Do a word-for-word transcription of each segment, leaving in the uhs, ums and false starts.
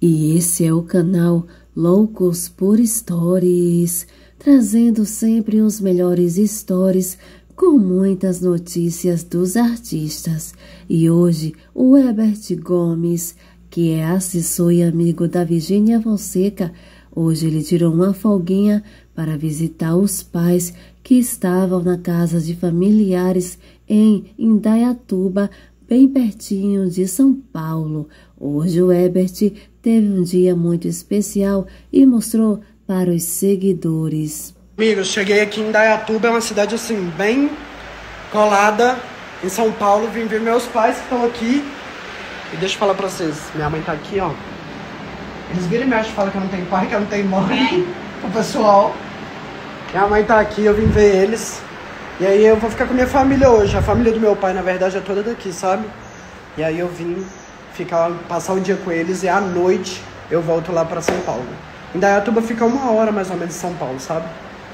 E esse é o canal Loucos por Stories, trazendo sempre os melhores stories com muitas notícias dos artistas. E hoje o Herbert Gomes, que é assessor e amigo da Virgínia Fonseca, hoje ele tirou uma folguinha para visitar os pais que estavam na casa de familiares em Indaiatuba, bem pertinho de São Paulo. Hoje o Herbert teve um dia muito especial e mostrou para os seguidores. Amigos, cheguei aqui em Indaiatuba, é uma cidade assim, bem colada em São Paulo. Vim ver meus pais que estão aqui. E deixa eu falar pra vocês, minha mãe tá aqui, ó. Eles viram e mexem, falam que eu não tenho pai, que eu não tenho mãe. O pessoal. Minha mãe tá aqui, eu vim ver eles. E aí eu vou ficar com minha família hoje. A família do meu pai, na verdade, é toda daqui, sabe? E aí eu vim ficar, passar o dia com eles e à noite eu volto lá pra São Paulo. Indaiatuba fica uma hora mais ou menos de São Paulo, sabe?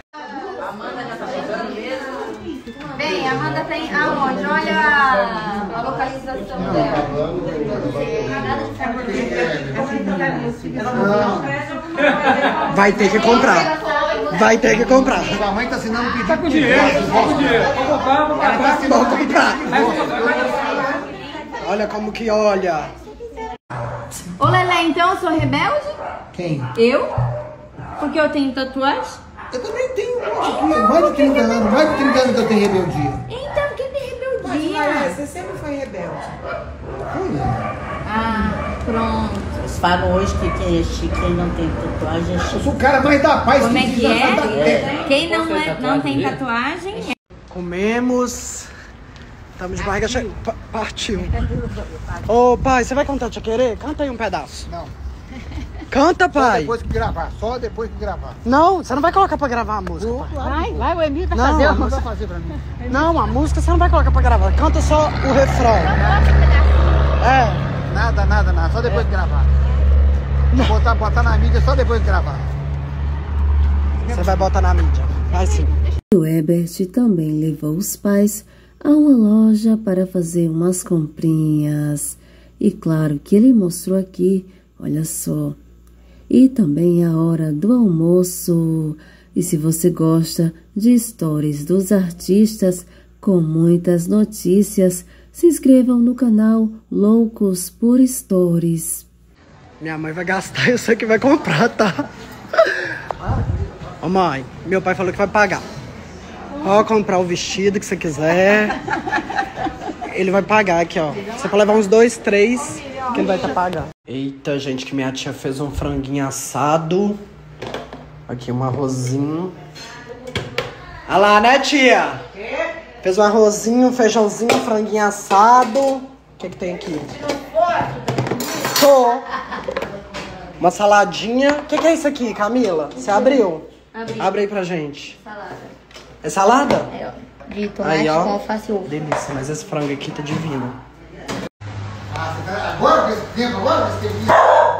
Bem, a Amanda tem aonde? Olha a localização dela. Vai ter que comprar. Vai ter que comprar. Sua mãe tá assinando um pedido. Tá com dinheiro, tá com dinheiro. Vou comprar, vou comprar. Vou comprar. Olha como que olha. Ô Lelé, então eu sou rebelde? Quem? Eu? Porque eu tenho tatuagem? Eu também tenho mais de trinta anos, mais de trinta anos que eu tenho rebeldia. Então, que tem rebeldia? Mas, você sempre foi rebelde. Ah, pronto. Eles falam hoje que quem é chique, quem não tem tatuagem é Eu chique. sou o cara mais da paz. Como é que existe na face da é? terra. Quem não, é, não tem tatuagem é... Comemos. Estamos de barriga cheia. Pa- Partiu. Ô pai, você vai cantar Tchê Querê? Canta aí um pedaço. Não, Canta, só pai. depois que gravar, só depois que gravar. Não, você não vai colocar pra gravar a música. pai. Vai, vai, o Emílio vai Não, fazer a uma... música- Vai fazer pra mim. Não, a música você não vai colocar pra gravar. Canta só o refrão. É. Nada, nada, nada, só depois que gravar. Botar, botar na mídia só depois que gravar. Você vai botar na mídia. Vai sim. O Herbert também levou os pais a uma loja para fazer umas comprinhas. E claro que ele mostrou aqui, olha só. E também a hora do almoço. E se você gosta de stories dos artistas com muitas notícias, se inscrevam no canal Loucos por Stories. Minha mãe vai gastar, eu sei que vai comprar, tá? Ô mãe, meu pai falou que vai pagar. Pode comprar o vestido que você quiser. Ele vai pagar aqui, ó. Você pode levar uns dois, três, que ele vai estar pagando. Eita, gente, que minha tia fez um franguinho assado. Aqui um arrozinho. Olha lá, né, tia? Fez um arrozinho, um feijãozinho, um franguinho assado. O que que tem aqui? Tô. Uma saladinha. O que que é isso aqui, Camila? Você abriu? Abri. Abre aí pra gente. Salada. É salada? É, ó. De tomate Aí, ó. com alface e ovo. Delícia, mas esse frango aqui tá divino. Ah, você tá... Agora, com esse tempo, agora, com esse tempo.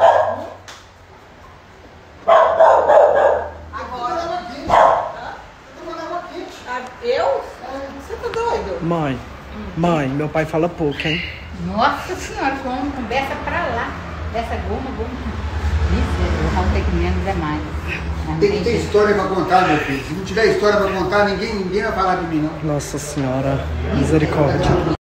Eu? Você tá doido? Mãe, mãe, meu pai fala pouco, hein? Nossa senhora, como conversa pra lá. Dessa goma, goma. Isso, vão ter que menos é mais. Não Tem que tem ter jeito. história pra contar, meu filho. Se não tiver história pra contar, ninguém, ninguém vai falar de mim, não. Nossa senhora, misericórdia.